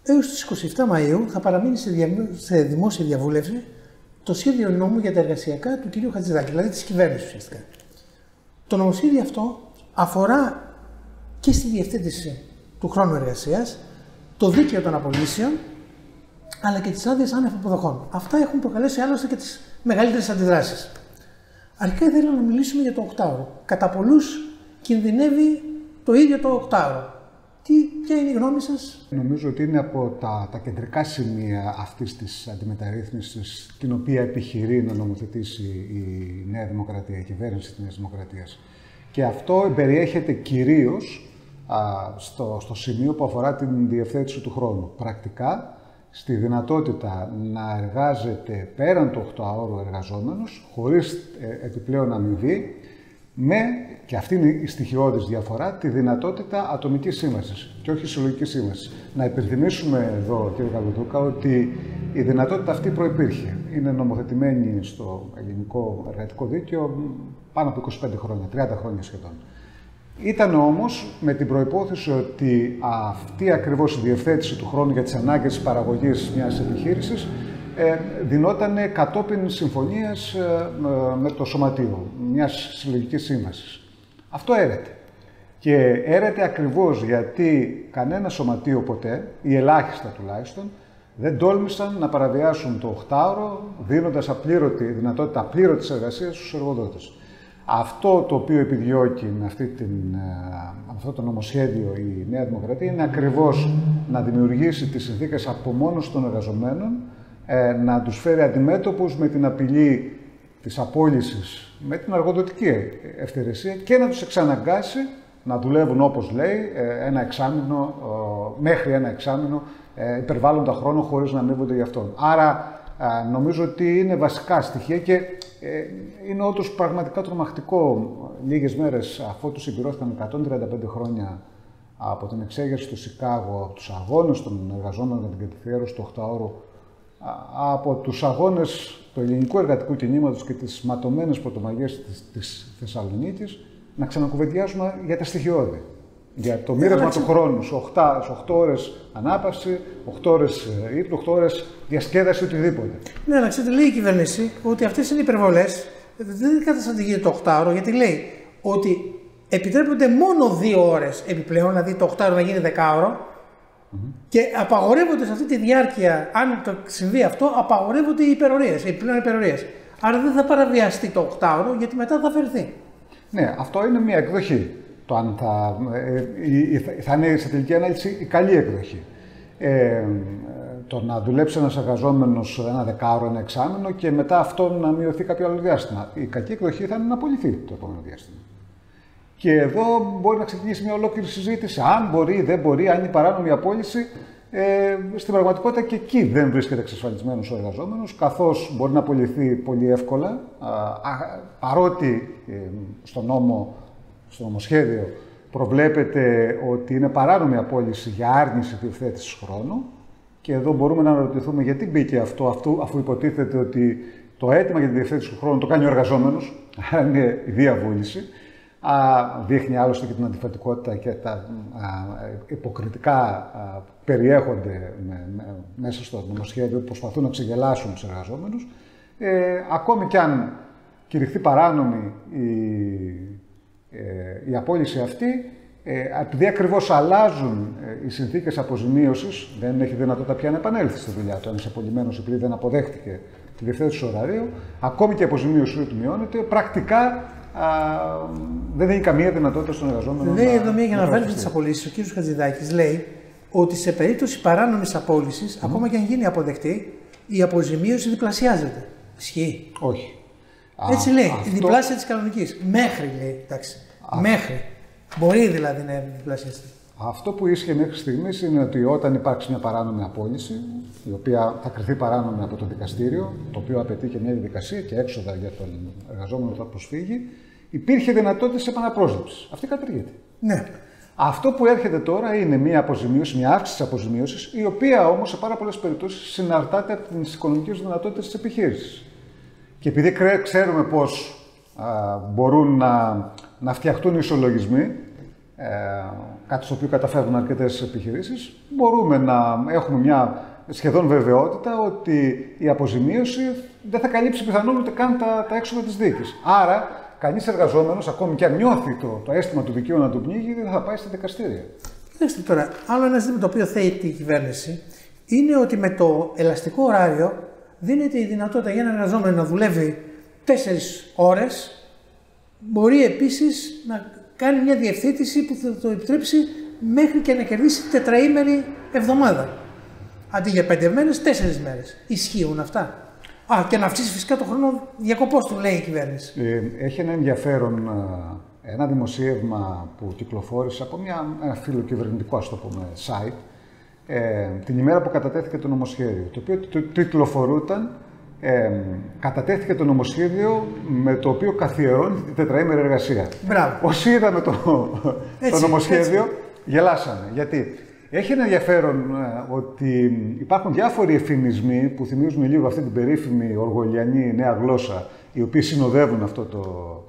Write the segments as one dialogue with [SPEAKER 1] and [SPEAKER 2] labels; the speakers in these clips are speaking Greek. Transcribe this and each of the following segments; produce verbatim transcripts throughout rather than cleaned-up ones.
[SPEAKER 1] Έως τις είκοσι επτά Μαΐου θα παραμείνει σε, δια... σε δημόσια διαβούλευση το σχέδιο νόμου για τα εργασιακά του κ. Χατζηδάκη, δηλαδή της κυβέρνησης ουσιαστικά. Το νομοσχέδιο αυτό αφορά και στη διευθέτηση του χρόνου εργασίας, το δίκαιο των απολύσεων, αλλά και τις άδειες άνευ αποδοχών. Αυτά έχουν προκαλέσει άλλωστε και τις μεγαλύτερες αντιδράσεις. Αρχικά ήθελα να μιλήσουμε για το οκτάωρο. Κατά πολλούς κινδυνεύει το ίδιο το οκτάωρο. Τι, ποια είναι η γνώμη σας?
[SPEAKER 2] Νομίζω ότι είναι από τα, τα κεντρικά σημεία αυτής της αντιμεταρρύθμισης, την οποία επιχειρεί να νομοθετήσει η Νέα Δημοκρατία, η κυβέρνηση της Νέας Δημοκρατίας. Και αυτό περιέχεται κυρίως α, στο, στο σημείο που αφορά την διευθέτηση του χρόνου. Πρακτικά, στη δυνατότητα να εργάζεται πέραν του οκτάωρου εργαζόμενος, χωρίς ε, επιπλέον αμοιβή, με, και αυτή είναι η στοιχειώδης διαφορά, τη δυνατότητα ατομικής σύμβασης και όχι συλλογικής σύμβασης. Να υπενθυμίσουμε εδώ, κύριε Καβουδούκα, ότι η δυνατότητα αυτή προϋπήρχε. Είναι νομοθετημένη στο ελληνικό εργατικό δίκαιο πάνω από είκοσι πέντε χρόνια, τριάντα χρόνια σχεδόν. Ήταν όμως με την προϋπόθεση ότι αυτή ακριβώς η διευθέτηση του χρόνου για τις ανάγκες της παραγωγής μιας επιχείρησης ε, δινόταν κατόπιν συμφωνίας ε, με το σωματείο, μιας συλλογικής σύμβασης. Αυτό έρεται. Και έρεται ακριβώς γιατί κανένα σωματείο ποτέ, ή ελάχιστα τουλάχιστον, δεν τόλμησαν να παραβιάσουν το οκτάωρο, δίνοντας απλήρωτη, δυνατότητα απλήρωτης εργασίας στους εργοδότες. Αυτό το οποίο επιδιώκει με, αυτή την, με αυτό το νομοσχέδιο η Νέα Δημοκρατία είναι ακριβώς να δημιουργήσει τις συνθήκες απομόνωσης των εργαζομένων, να τους φέρει αντιμέτωπους με την απειλή της απόλυσης, με την εργοδοτική ευθερεσία και να τους εξαναγκάσει να δουλεύουν, όπως λέει, ένα εξάμηνο, μέχρι ένα εξάμηνο υπερβάλλοντα χρόνο χωρίς να αμείβονται γι' αυτόν. Άρα νομίζω ότι είναι βασικά στοιχεία και είναι όντως πραγματικά τρομακτικό λίγες μέρες αφού τους συμπληρώθηκαν εκατόν τριάντα πέντε χρόνια από την εξέγερση του Σικάγο, από τους αγώνες των εργαζόμενων για την κατευθείρωση του οκτάωρου, από τους αγώνες του ελληνικού εργατικού κινήματος και τις ματωμένες πρωτομαγιές της, της Θεσσαλονίκης, να ξανακουβεντιάζουμε για τα στοιχειώδη. Για το μοίρασμα του χρόνου, σε οκτώ ώρες ανάπαυση, οκτώ ώρες ύπνο, οκτώ ώρες διασκέδαση, οτιδήποτε.
[SPEAKER 1] Ναι, αλλά ξέρετε, λέει η κυβέρνηση ότι αυτές είναι υπερβολές. Δεν καταστατηγεί το οκτάωρο, γιατί λέει ότι επιτρέπονται μόνο δύο ώρες επιπλέον, δηλαδή το οκτάωρο να γίνει δεκάωρο, mm-hmm. και απαγορεύονται σε αυτή τη διάρκεια, αν το συμβεί αυτό, απαγορεύονται οι υπερορίες, οι επιπλέον υπερορίες. Άρα δεν θα παραβιαστεί το οκτάωρο, γιατί μετά θα φερθεί.
[SPEAKER 2] Ναι, αυτό είναι μια εκδοχή. Το αν θα, ε, θα είναι σε τελική ανάλυση η καλή εκδοχή. Ε, το να δουλέψει ένας εργαζόμενος ένα δεκάωρο, ένα εξάμηνο και μετά αυτό να μειωθεί κάποιο άλλο διάστημα. Η κακή εκδοχή θα είναι να απολυθεί το επόμενο διάστημα. Και εδώ μπορεί να ξεκινήσει μια ολόκληρη συζήτηση. Αν μπορεί ή δεν μπορεί, αν είναι παράνομη απόλυση. Ε, στην πραγματικότητα και εκεί δεν βρίσκεται εξασφαλισμένος ο εργαζόμενος, καθώς μπορεί να απολυθεί πολύ εύκολα, α, α, παρότι ε, στο νόμο, στο νομοσχέδιο προβλέπεται ότι είναι παράνομη απόλυση για άρνηση διευθέτησης χρόνου. Και εδώ μπορούμε να αναρωτηθούμε γιατί μπήκε αυτό, αυτού, αφού υποτίθεται ότι το αίτημα για τη διευθέτηση του χρόνου το κάνει ο εργαζόμενος, άρα είναι η διαβούληση. Α, δείχνει άλλωστε και την αντιφατικότητα και τα α, υποκριτικά α, περιέχονται με, με, μέσα στο νομοσχέδιο που προσπαθούν να ξεγελάσουν τους εργαζόμενους. Ε, ακόμη κι αν κηρυχθεί παράνομη η, ε, η απόλυση αυτή, ε, επειδή ακριβώς αλλάζουν ε, οι συνθήκες αποζημίωσης, δεν έχει δυνατότητα πια να επανέλθει στη δουλειά του. Αν είσαι απολυμμένος επειδή δεν αποδέχτηκε τη διευθέτηση του ωραρίου, ακόμη και η αποζημίωση του μειώνεται, πρακτικά Α, δεν έχει καμία δυνατότητα στον εργαζόμενο.
[SPEAKER 1] Λέει εδώ μία για να αναφέρει τι απολύσει. Ο κ. Χατζηδάκης λέει ότι σε περίπτωση παράνομης απόλυσης, mm. ακόμα και αν γίνει αποδεκτή, η αποζημίωση διπλασιάζεται. Ισχύει?
[SPEAKER 2] Όχι.
[SPEAKER 1] Έτσι Α, λέει. Αυτό... Η διπλάσια της κανονικής. Μέχρι λέει. Εντάξει. Α... Μέχρι. Μπορεί δηλαδή να διπλασιαστεί.
[SPEAKER 2] Αυτό που ίσχυε μέχρι στιγμής είναι ότι όταν υπάρξει μια παράνομη απόλυση, η οποία θα κριθεί παράνομη από το δικαστήριο, το οποίο απαιτεί και μια διαδικασία και έξοδα για τον εργαζόμενο που θα προσφύγει, υπήρχε δυνατότητα επαναπρόσληψης. Αυτή καταργείται.
[SPEAKER 1] Ναι.
[SPEAKER 2] Αυτό που έρχεται τώρα είναι μια αποζημίωση, μια αύξηση της αποζημίωσης, η οποία όμως σε πάρα πολλές περιπτώσεις συναρτάται από τις οικονομικές δυνατότητες της επιχείρησης. Και επειδή ξέρουμε πώς α, μπορούν να, να φτιαχτούν οι ισολογισμοί, Ε, κάτι στο οποίο καταφεύγουν αρκετές επιχειρήσεις, μπορούμε να έχουμε μια σχεδόν βεβαιότητα ότι η αποζημίωση δεν θα καλύψει πιθανόν ούτε καν τα, τα έξοδα της δίκης. Άρα, κανείς εργαζόμενος, ακόμη και αν νιώθει το, το αίσθημα του δικαίου να του πνίγει, δεν θα πάει στα δικαστήρια.
[SPEAKER 1] Κοιτάξτε τώρα, άλλο ένα ζήτημα το οποίο θέτει η κυβέρνηση είναι ότι με το ελαστικό ωράριο δίνεται η δυνατότητα για έναν εργαζόμενο να δουλεύει τέσσερις ώρες. Μπορεί επίσης να κάνει μια διευθέτηση που θα το επιτρέψει μέχρι και να κερδίσει τετραήμερη εβδομάδα. Αντί για πέντε μέρες, τέσσερις μέρες. Ισχύουν αυτά? Α, και να αυξήσει φυσικά το χρόνο διακοπός του, λέει η κυβέρνηση.
[SPEAKER 2] Ε, έχει ένα ενδιαφέρον, ένα δημοσίευμα που κυκλοφόρησε από μια, ένα φιλοκυβερνητικό, ας το πούμε, site, ε, την ημέρα που κατατέθηκε το νομοσχέδιο, το οποίο το τιτλοφορούταν ε, «Κατατέθηκε το νομοσχέδιο με το οποίο καθιερώνει τη τετραήμερη εργασία».
[SPEAKER 1] Μπράβο.
[SPEAKER 2] Όσοι είδαμε το,
[SPEAKER 1] έτσι,
[SPEAKER 2] το νομοσχέδιο,
[SPEAKER 1] έτσι.
[SPEAKER 2] γελάσαμε. Γιατί έχει ένα ενδιαφέρον ε, ότι υπάρχουν διάφοροι εφημισμοί που θυμίζουν λίγο αυτή την περίφημη οργολιανή νέα γλώσσα, οι οποίοι συνοδεύουν αυτό το,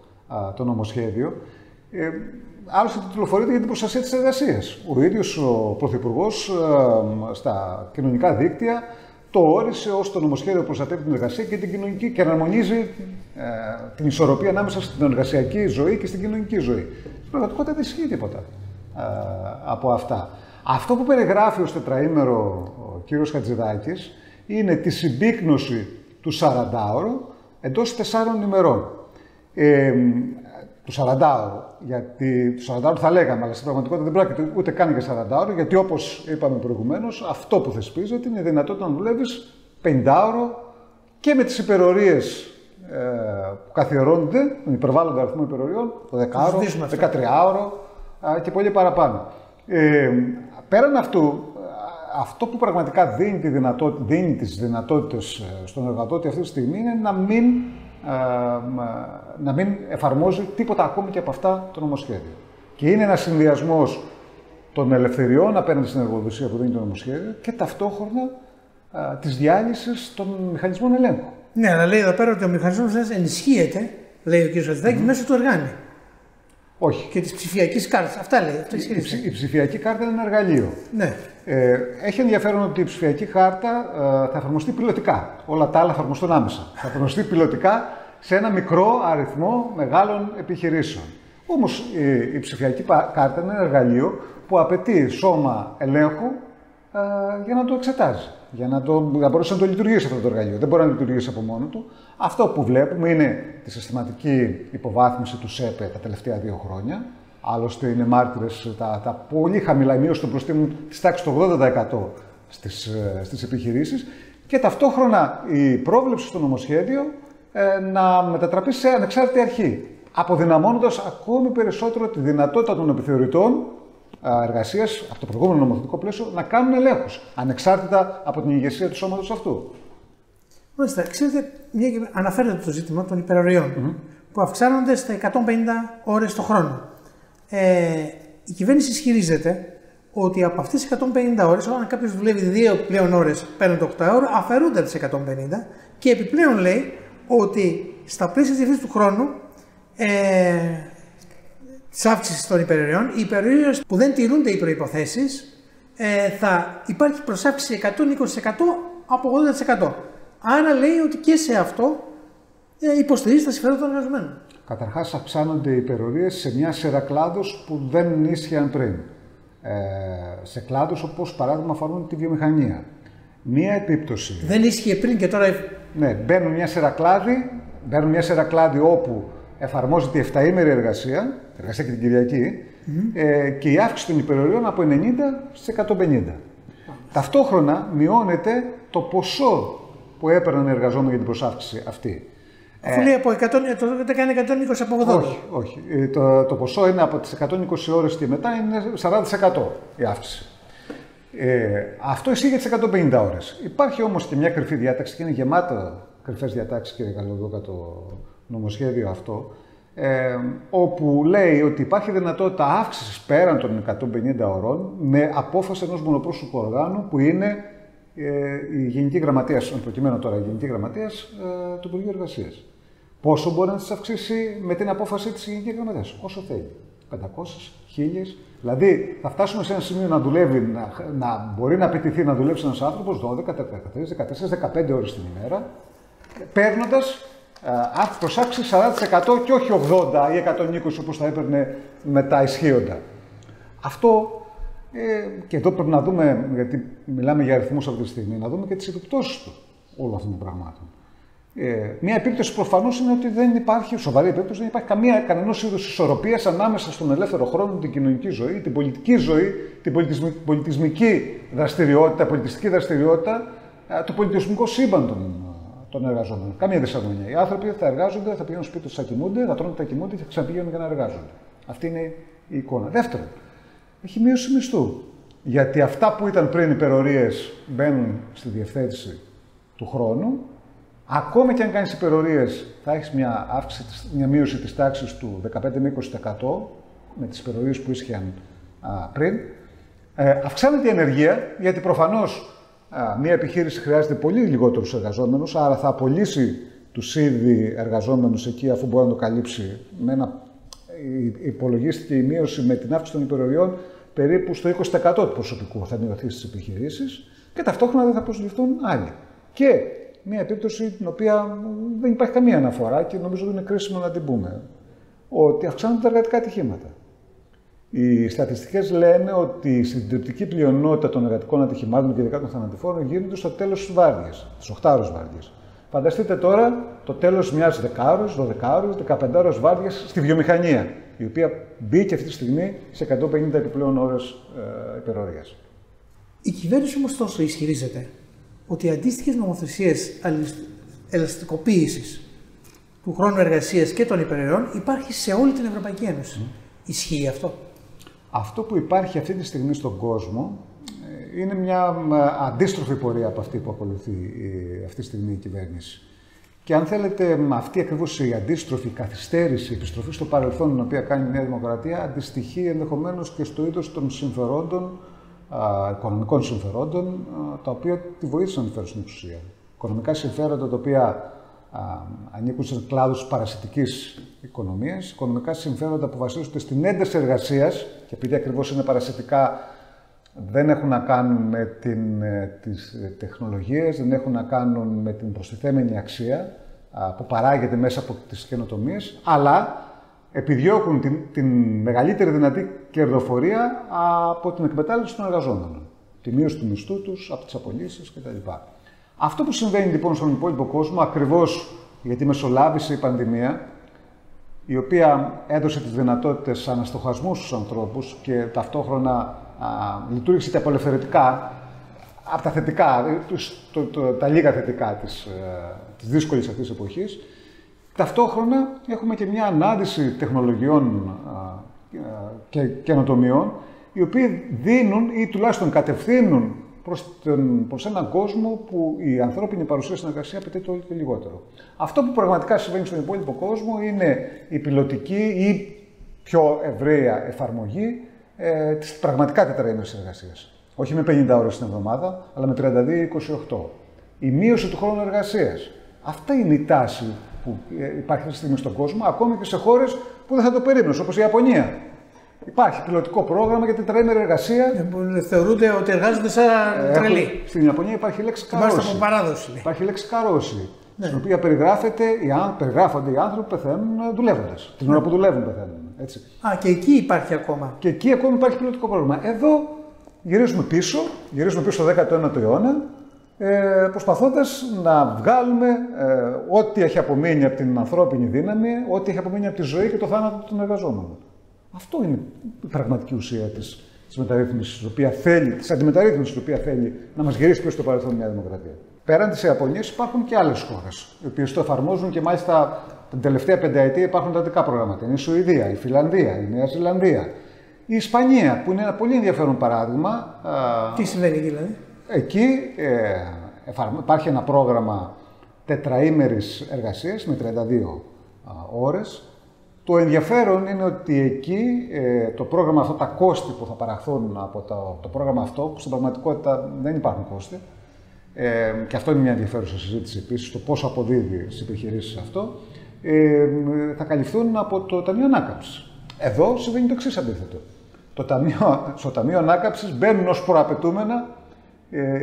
[SPEAKER 2] α, το νομοσχέδιο. Ε, Άλλωστε, τιτλοφορείται για την προστασία της εργασίας. Ο ίδιος ο Πρωθυπουργός ε, στα κοινωνικά δίκτυα το όρισε ως το νομοσχέδιο που προστατεύει την εργασία και την κοινωνική και αναρμονίζει ε, την ισορροπία ανάμεσα στην εργασιακή ζωή και στην κοινωνική ζωή. Στην πραγματικότητα δεν ισχύει τίποτα ε, από αυτά. Αυτό που περιγράφει ως τετραήμερο ο κύριος Χατζηδάκης είναι τη συμπίκνωση του σαραντάωρου εντός τεσσάρων ημερών. Ε, του σαραντάωρου, γιατί το σαραντάωρο θα λέγαμε, αλλά στην πραγματικότητα δεν πρόκειται ούτε καν για σαραντάωρο, γιατί όπως είπαμε προηγουμένως, αυτό που θεσπίζεται είναι η δυνατότητα να δουλεύεις πενηντάωρο και με τις υπερορίες ε, που καθιερώνονται, τον υπερβάλλοντα αριθμό υπεροριών, το δεκάωρο, δεκατριάωρο ε, και πολύ παραπάνω. Ε, πέραν αυτού, αυτό που πραγματικά δίνει, τη δυνατότητα, δίνει τις δυνατότητες στον εργατότη αυτή τη στιγμή είναι να μην, να μην εφαρμόζει τίποτα ακόμη και από αυτά το νομοσχέδιο. Και είναι ένας συνδυασμός των ελευθεριών απέναντι στην εργοδοσία που δίνει το νομοσχέδιο και ταυτόχρονα α, της διάλυσης των μηχανισμών ελέγχου.
[SPEAKER 1] Ναι, αλλά λέει εδώ πέρα ότι ο μηχανισμός ενισχύεται, λέει ο κ. Χατζηδάκης, mm. μέσω του εργάνη.
[SPEAKER 2] Όχι.
[SPEAKER 1] Και της ψηφιακής κάρτας. Αυτά λέει. Αυτό
[SPEAKER 2] η, ψη, η ψηφιακή κάρτα είναι ένα εργαλείο.
[SPEAKER 1] Ναι.
[SPEAKER 2] Ε, έχει ενδιαφέρον ότι η ψηφιακή κάρτα ε, θα εφαρμοστεί πιλωτικά. Όλα τα άλλα θα εφαρμοστούν άμεσα. Θα εφαρμοστεί πιλωτικά σε ένα μικρό αριθμό μεγάλων επιχειρήσεων. Όμως η, η ψηφιακή κάρτα είναι ένα εργαλείο που απαιτεί σώμα ελέγχου ε, για να το εξετάζει. Για να, το, να μπορέσει να το λειτουργήσει αυτό το εργαλείο. Δεν μπορεί να λειτουργήσει από μόνο του. Αυτό που βλέπουμε είναι τη συστηματική υποβάθμιση του ΣΕΠΕ τα τελευταία δύο χρόνια. Άλλωστε, είναι μάρτυρες τα, τα πολύ χαμηλά μείωση των προστήμων της τάξης του ογδόντα τοις εκατό στις, στις επιχειρήσεις και ταυτόχρονα η πρόβλεψη στο νομοσχέδιο ε, να μετατραπεί σε ανεξάρτητη αρχή, αποδυναμώνοντας ακόμη περισσότερο τη δυνατότητα των επιθεωρητών εργασίας από το προηγούμενο νομοθετικό πλαίσιο να κάνουν ελέγχους, ανεξάρτητα από την ηγεσία του σώματος αυτού.
[SPEAKER 1] Μάλιστα, ξέρετε, αναφέρεται το ζήτημα των υπεροριών mm-hmm. που αυξάνονται στα εκατόν πενήντα ώρες το χρόνο. Ε, η κυβέρνηση ισχυρίζεται ότι από αυτές τις εκατόν πενήντα ώρες, όταν κάποιος δουλεύει δύο πλέον ώρες πέραν το οκτάωρο, αφαιρούνται τις εκατόν πενήντα και επιπλέον λέει ότι στα πλαίσια της του χρόνου ε, της αύξησης των υπερορειών, οι υπερορίες που δεν τηρούνται οι προϋποθέσεις, ε, θα υπάρχει προσάυξηση εκατόν είκοσι τοις εκατό από ογδόντα τοις εκατό. Άρα λέει ότι και σε αυτό ε, υποστηρίζει τα συμφέροντα των εργαζομένων.
[SPEAKER 2] Καταρχάς, αυξάνονται οι υπερορίες σε μια σειρά κλάδους που δεν ίσχυαν πριν. Ε, σε κλάδους όπως παράδειγμα αφορούν τη βιομηχανία. Μία επίπτωση.
[SPEAKER 1] Δεν ίσχυε πριν και τώρα.
[SPEAKER 2] Ναι, μπαίνουν μια σειρά κλάδοι, μπαίνουν μια σειρά κλάδοι όπου εφαρμόζεται η εφταήμερη εργασία, εργασία και την Κυριακή, mm-hmm. ε, και η αύξηση των υπεροριών από ενενήντα στις εκατόν πενήντα. Mm-hmm. Ταυτόχρονα μειώνεται το ποσό που έπαιρναν οι εργαζόμενοι για την προσάυξηση αυτή.
[SPEAKER 1] Αφού λέει από εκατό, το κάνει εκατόν είκοσι από ογδόντα.
[SPEAKER 2] Όχι, όχι. Το, το ποσό είναι από τις εκατόν είκοσι ώρες και μετά είναι σαράντα τοις εκατό η αύξηση. Ε, αυτό ισχύει για τις εκατόν πενήντα ώρες. Υπάρχει όμως και μια κρυφή διάταξη και είναι γεμάτο κρυφές διατάξεις, κύριε Καλοδούκα, το νομοσχέδιο αυτό, ε, όπου λέει ότι υπάρχει δυνατότητα αύξησης πέραν των εκατόν πενήντα ωρών με απόφαση ενός μονοπρόσωπου οργάνου που είναι ε, η Γενική Γραμματείας, εν προκειμένου τώρα η Γενική Γραμματείας ε, του Υπουργείου Εργασίας. Πόσο μπορεί να τις αυξήσει με την απόφαση της Γενικής Γραμματείας? Όσο θέλει. πεντακόσιες, χίλιες, Δηλαδή, θα φτάσουμε σε ένα σημείο να δουλεύει, να, να μπορεί να απαιτηθεί να δουλέψει ένας άνθρωπος δώδεκα, δεκατρείς, δεκατέσσερις, δεκαπέντε ώρες την ημέρα, παίρνοντας προς αύξηση σαράντα τοις εκατό και όχι ογδόντα ή εκατόν είκοσι όπως θα έπαιρνε με τα ισχύοντα. Αυτό, ε, και εδώ πρέπει να δούμε, γιατί μιλάμε για αριθμούς αυτή τη στιγμή, να δούμε και τις επιπτώσεις του όλων αυτών των πραγμάτων. Ε, μια επίπτωση προφανώς είναι ότι δεν υπάρχει, σοβαρή επίπτωση, δεν υπάρχει καμία, κανένας είδους ισορροπίας ανάμεσα στον ελεύθερο χρόνο, την κοινωνική ζωή, την πολιτική ζωή, την πολιτισμική δραστηριότητα, πολιτιστική δραστηριότητα, το πολιτισμικό σύμπαν των, των εργαζόμενων. Καμία δυσαρμονία. Οι άνθρωποι θα εργάζονται, θα πηγαίνουν σπίτι τους, θα κοιμούνται, θα τρώνε, θα κοιμούνται και θα ξαναπηγαίνουν για να εργάζονται. Αυτή είναι η εικόνα. Δεύτερον, έχει μείωση μισθού. Γιατί αυτά που ήταν πριν υπερορίες μπαίνουν στη διευθέτηση του χρόνου. Ακόμη και αν κάνεις υπερορίες, θα έχεις μια, αύξηση, μια μείωση της τάξης του δεκαπέντε με είκοσι τοις εκατό με τις υπερορίες που ίσχυαν α, πριν. Ε, αυξάνεται η ενεργεία, γιατί προφανώς α, μια επιχείρηση χρειάζεται πολύ λιγότερους εργαζόμενους, άρα θα απολύσει τους ήδη εργαζόμενους εκεί, αφού μπορεί να το καλύψει. Με ένα, υπολογίστηκε η μείωση με την αύξηση των υπεροριών περίπου στο είκοσι τοις εκατό του προσωπικού θα μειωθεί στις επιχειρήσεις και ταυτόχρονα δεν θα προσληφθούν άλλοι. Και μια επίπτωση την οποία δεν υπάρχει καμία αναφορά και νομίζω ότι είναι κρίσιμο να την πούμε, ότι αυξάνονται τα εργατικά ατυχήματα. Οι στατιστικές λένε ότι η συντριπτική πλειονότητα των εργατικών ατυχημάτων και ειδικά των θανατηφόρων γίνεται στο τέλος της βάρδιας, στις οκτάωρες βάρδιας. Φανταστείτε τώρα το τέλος μιας δεκάωρες, δωδεκάωρες, δεκαπεντάωρες βάρδιας στη βιομηχανία, η οποία μπήκε αυτή τη στιγμή σε εκατόν πενήντα επιπλέον ώρες ε, υπερορίας.
[SPEAKER 1] Η κυβέρνηση όμως τόσο ισχυρίζεται ότι οι αντίστοιχες νομοθεσίες ελαστικοποίησης του χρόνου εργασίας και των υπεροριών υπάρχει σε όλη την Ευρωπαϊκή Ένωση. Mm. Ισχύει αυτό?
[SPEAKER 2] Αυτό που υπάρχει αυτή τη στιγμή στον κόσμο είναι μια αντίστροφη πορεία από αυτή που ακολουθεί αυτή τη στιγμή η κυβέρνηση. Και αν θέλετε, αυτή ακριβώς η αντίστροφη καθυστέρηση, η επιστροφή στο παρελθόν, την οποία κάνει η Νέα Δημοκρατία, αντιστοιχεί ενδεχομένως και στο είδος των συμφερόντων, οικονομικών συμφερόντων, τα οποία τη βοήθησαν να φέρουν στην εξουσία. Οικονομικά συμφέροντα τα οποία α, ανήκουν σε κλάδους παρασιτικής οικονομίας, οικονομικά συμφέροντα που βασίζονται στην ένταση εργασίας, και επειδή ακριβώς είναι παρασιτικά, δεν έχουν να κάνουν με την, τις τεχνολογίες, δεν έχουν να κάνουν με την προστιθέμενη αξία α, που παράγεται μέσα από τις καινοτομίες, αλλά επιδιώκουν την, την μεγαλύτερη δυνατή κερδοφορία από την εκμετάλλευση των εργαζόμενων. Τη μείωση του μισθού τους, από τις απολύσεις κτλ. Αυτό που συμβαίνει λοιπόν στον υπόλοιπο κόσμο, ακριβώς γιατί μεσολάβησε η πανδημία, η οποία έδωσε τις δυνατότητες αναστοχασμού στους ανθρώπους και ταυτόχρονα α, λειτουργήσε και απελευθερωτικά, από τα θετικά, το, το, το, τα λίγα θετικά της, της δύσκολης αυτής της εποχής. Ταυτόχρονα έχουμε και μια ανάδυση τεχνολογιών α, και καινοτομιών, οι οποίοι δίνουν ή τουλάχιστον κατευθύνουν προς, τον, προς έναν κόσμο που η ανθρώπινη παρουσία στην εργασία απαιτείται όλο και λιγότερο. Αυτό που πραγματικά συμβαίνει στον υπόλοιπο κόσμο είναι η πιλωτική ή πιο ευρεία εφαρμογή ε, της πραγματικά τετραήμερης εργασίας. Όχι με πενήντα ώρες την εβδομάδα, αλλά με τριάντα δύο είκοσι οκτώ. Η μείωση του χρόνου εργασίας. Αυτά είναι η τάση που υπάρχει αυτή τη στιγμή στον κόσμο, ακόμη και σε χώρες που δεν θα το περίμενες, όπως η Ιαπωνία. Υπάρχει πιλωτικό πρόγραμμα για τετραήμερη εργασία.
[SPEAKER 1] Ε, θεωρούνται ότι εργάζονται σαν τρελοί.
[SPEAKER 2] Στην Ιαπωνία υπάρχει η λέξη καρόση.
[SPEAKER 1] Μάλιστα από παράδοση.
[SPEAKER 2] Υπάρχει η λέξη καρόση.
[SPEAKER 1] Ναι.
[SPEAKER 2] Στην οποία περιγράφεται, περιγράφονται οι άνθρωποι που πεθαίνουν δουλεύοντας. Την ώρα που δουλεύουν πεθαίνουν. Έτσι.
[SPEAKER 1] Α, και εκεί υπάρχει ακόμα.
[SPEAKER 2] Και εκεί ακόμα υπάρχει πιλωτικό πρόγραμμα. Εδώ γυρίζουμε πίσω, γυρίζουμε πίσω στο δέκατο ένατο αιώνα, ε, προσπαθώντας να βγάλουμε ε, ό,τι έχει απομείνει από την ανθρώπινη δύναμη, ό,τι έχει απομείνει από τη ζωή και το θάνατο των εργαζόμενων. Αυτό είναι η πραγματική ουσία της, της μεταρρύθμισης, της οποία θέλει, της αντιμεταρρύθμισης, την οποία θέλει να μας γυρίσει πίσω στο παρελθόν μια δημοκρατία. Πέραν της Ιαπωνίας υπάρχουν και άλλες χώρες, οι οποίες το εφαρμόζουν και μάλιστα την τελευταία πενταετία υπάρχουν τα δικά προγράμματα. Είναι η Σουηδία, η Φιλανδία, η Νέα Ζηλανδία, η Ισπανία, που είναι ένα πολύ ενδιαφέρον παράδειγμα.
[SPEAKER 1] Τι συμβαίνει δηλαδή?
[SPEAKER 2] Εκεί ε, υπάρχει ένα πρόγραμμα τετραήμερης εργασίας με τριάντα δύο ώρες. Το ενδιαφέρον είναι ότι εκεί ε, το πρόγραμμα αυτό, τα κόστη που θα παραχθούν από το, το πρόγραμμα αυτό, που στην πραγματικότητα δεν υπάρχουν κόστη, ε, και αυτό είναι μια ενδιαφέρουσα συζήτηση επίσης, το πόσο αποδίδει στις επιχειρήσεις αυτό, ε, θα καλυφθούν από το Ταμείο Ανάκαμψης. Εδώ συμβαίνει το εξής αντίθετο. το ταμείο, στο Ταμείο Ανάκαμψης μπαίνουν ως προαπαιτούμενα ε,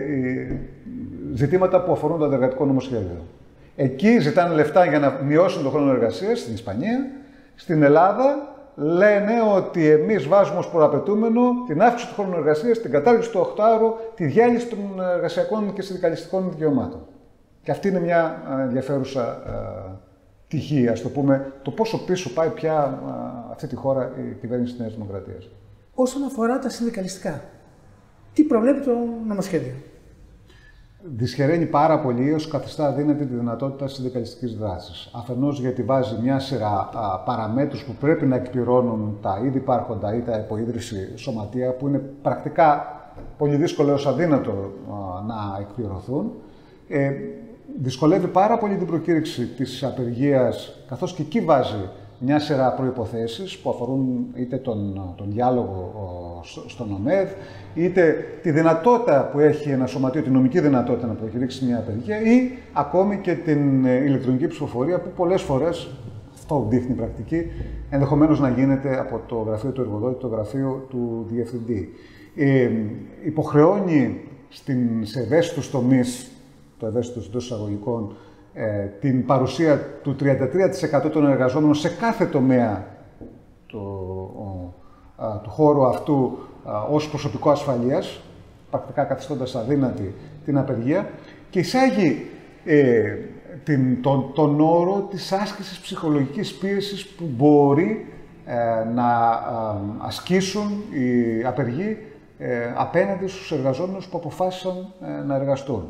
[SPEAKER 2] ζητήματα που αφορούν το αντεργατικό νομοσχέδιο. Εκεί ζητάνε λεφτά για να μειώσουν τον χρόνο εργασίας στην Ισπανία. Στην Ελλάδα λένε ότι εμείς βάζουμε ως προαπαιτούμενο την αύξηση του χρόνου εργασίας, την κατάργηση του οχτάωρου, τη διάλυση των εργασιακών και συνδικαλιστικών δικαιωμάτων. Και αυτή είναι μια ενδιαφέρουσα πτυχή, ας το πούμε, το πόσο πίσω πάει πια α, αυτή τη χώρα η κυβέρνηση της Νέας Δημοκρατίας.
[SPEAKER 1] Όσον αφορά τα συνδικαλιστικά, τι προβλέπει το νομοσχέδιο?
[SPEAKER 2] Δυσχεραίνει πάρα πολύ, ως καθιστά αδύνατη τη δυνατότητα συνδικαλιστικής δράσης. Αφενός γιατί βάζει μια σειρά α, παραμέτρους που πρέπει να εκπληρώνουν τα ήδη υπάρχοντα ή τα υποίδρυση σωματεία, που είναι πρακτικά πολύ δύσκολο έως αδύνατο α, να εκπληρωθούν. Ε, δυσκολεύει πάρα πολύ την προκήρυξη της απεργίας, καθώς και εκεί βάζει μια σειρά προϋποθέσεις που αφορούν είτε τον, τον διάλογο στον ΟΜΕΔ, είτε τη δυνατότητα που έχει ένα σωματείο, την νομική δυνατότητα να προκηρύξει μια απεργία, ή ακόμη και την ηλεκτρονική ψηφοφορία που πολλές φορές, αυτό δείχνει η πρακτική, ενδεχομένως να γίνεται από το γραφείο του εργοδότη, το γραφείο του διευθυντή. Ε, υποχρεώνει στην, σε ευαίσθητους τομείς, το ευαίσθητος εντός εισαγωγικών, ε, την παρουσία του τριάντα τρία τοις εκατό των εργαζόμενων σε κάθε τομέα του, ο, α, του χώρου αυτού α, ως προσωπικό ασφαλείας, πρακτικά καθιστώντας αδύνατη την απεργία, και εισάγει ε, την, τον, τον όρο της άσκησης ψυχολογικής πίεσης που μπορεί ε, να α, ασκήσουν οι απεργοί ε, απέναντι στους εργαζόμενους που αποφάσισαν ε, να εργαστούν.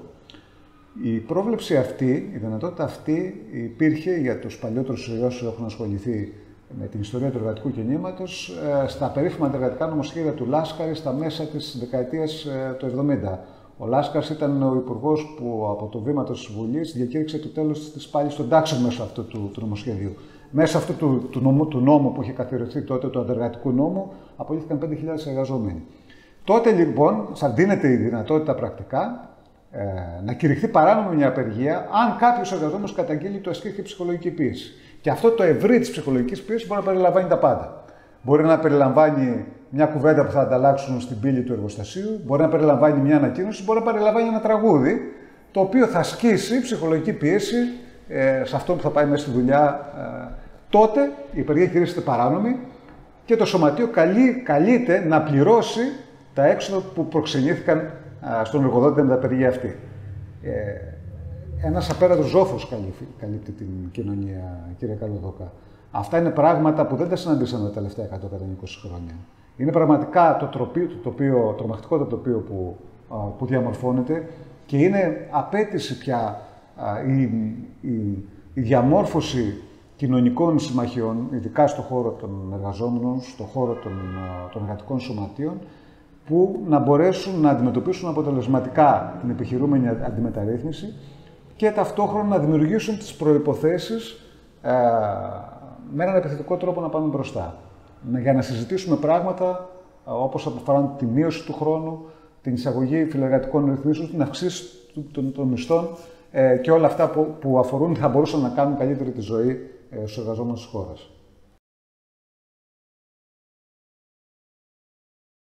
[SPEAKER 2] Η πρόβλεψη αυτή, η δυνατότητα αυτή υπήρχε για τους παλιότερους όσους έχουν ασχοληθεί με την ιστορία του εργατικού κινήματος στα περίφημα αντεργατικά νομοσχέδια του Λάσκαρη στα μέσα της δεκαετίας του εβδομήντα. Ο Λάσκαρης ήταν ο υπουργός που από το βήμα της Βουλής διακήρυξε το τέλος της πάλης των τάξεων μέσω αυτού του, του νομοσχεδίου. Μέσα αυτού του, του, νόμου, του νόμου που είχε καθιερωθεί τότε, του αντεργατικού νόμου, απολύθηκαν πέντε χιλιάδες εργαζόμενοι. Τότε λοιπόν, σαν δίνεται η δυνατότητα πρακτικά, Ε, να κηρυχθεί παράνομη μια απεργία, αν κάποιος εργαζόμενος καταγγείλει το ασκήθηκε ψυχολογική πίεση. Και αυτό το ευρύ της ψυχολογικής πίεσης μπορεί να περιλαμβάνει τα πάντα. Μπορεί να περιλαμβάνει μια κουβέντα που θα ανταλλάξουν στην πύλη του εργοστασίου, μπορεί να περιλαμβάνει μια ανακοίνωση, μπορεί να περιλαμβάνει ένα τραγούδι, το οποίο θα ασκήσει ψυχολογική πίεση ε, σε αυτόν που θα πάει μέσα στη δουλειά. Ε, τότε η απεργία κηρύσσεται παράνομη και το σωματείο καλεί, καλείται να πληρώσει τα έξοδα που προξενήθηκαν στον εργοδότη με την απεργία αυτή. Ε, ένας απέραντος ζόφος καλύπτει την κοινωνία, κύριε Καλοδόκα. Αυτά είναι πράγματα που δεν τα συναντήσαμε τα τελευταία εκατό με εκατόν είκοσι χρόνια. Είναι πραγματικά το, τροπείο, το τοπίο, τρομακτικό το τοπίο που, που διαμορφώνεται και είναι απέτηση πια η, η, η διαμόρφωση κοινωνικών συμμαχιών, ειδικά στον χώρο των εργαζόμενων, στον χώρο των, των εργατικών σωματείων, που να μπορέσουν να αντιμετωπίσουν αποτελεσματικά την επιχειρούμενη αντιμεταρρύθμιση και ταυτόχρονα να δημιουργήσουν τις προϋποθέσεις ε, με έναν επιθετικό τρόπο να πάμε μπροστά. Για να συζητήσουμε πράγματα ε, όπως αφορούν τη μείωση του χρόνου, την εισαγωγή φιλεργατικών ρυθμίσεων, την αυξήση των, των μισθών ε, και όλα αυτά που, που αφορούν θα μπορούσαν να κάνουν καλύτερη τη ζωή ε, στους εργαζόμενους της χώρας.